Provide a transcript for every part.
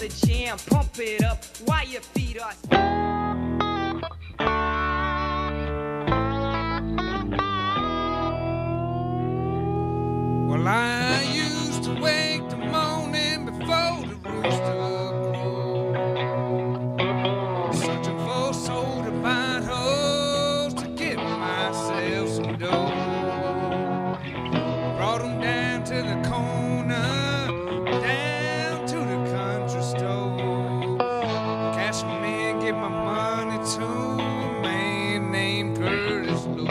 the jam. Pump it up while your feet are. Well, I used to wake the morning before the rooster crowed, searching for soda pine holes to get myself some dough. Brought 'em down to the corner, down to the country store. Cash 'em in, give my money to a man named Curtis Lowe.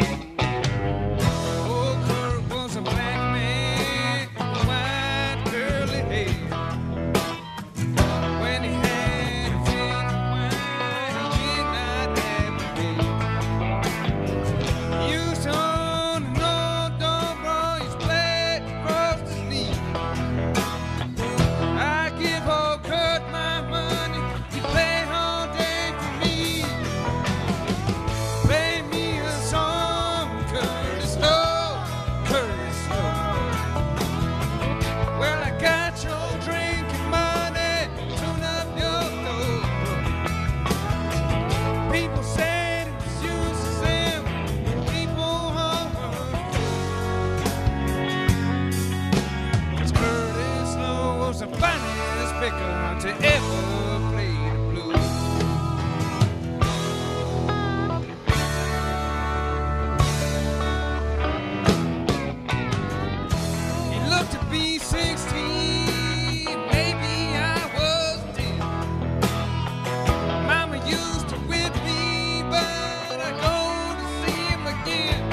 To ever play the blues. He looked to be 16, maybe I was 10. Mama used to whip me, but I go to see him again.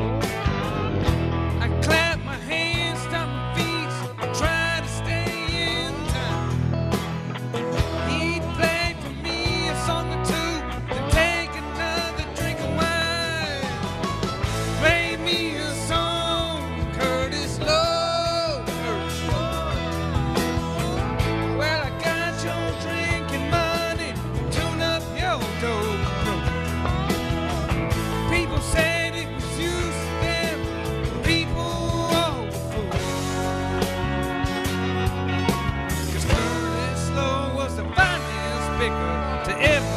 I clap my hands, stomp my feet, try to stay in time. He'd play for me a song or two, then take another drink of wine. Play me a song, Curtis Lowe, Curtis Lowe. Well, I got your drinking money, tune up your dope. People said it was used to them, people all before. 'Cause Curtis Lowe was the finest picker to ever